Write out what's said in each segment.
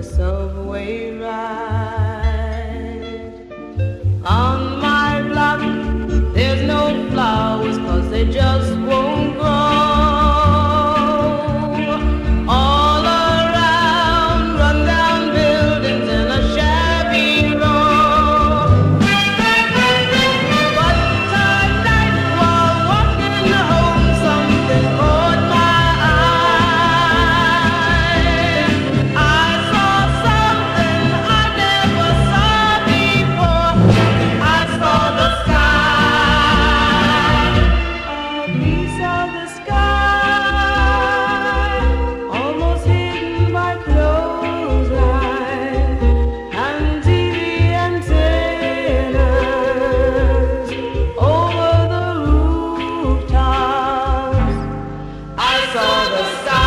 subway ride. On my block, there's no flowers 'cause they just won't grow. All around, run-down buildings in a shabby row. But tonight, while walking home, something caught my eye. I saw something I never saw before. I saw the sky, a piece of the sky, almost hidden by clothesline and TV antennas over the rooftops. I saw the sky.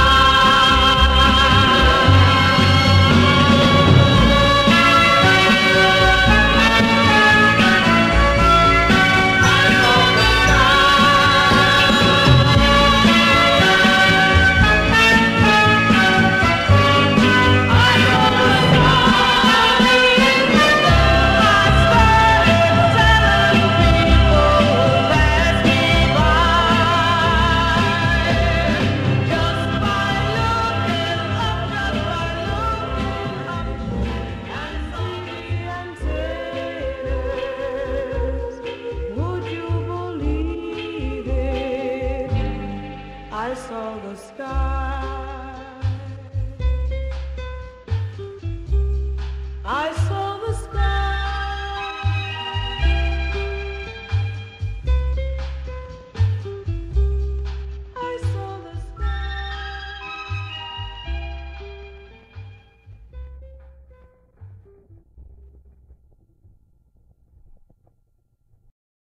Would you believe it? I saw the sky.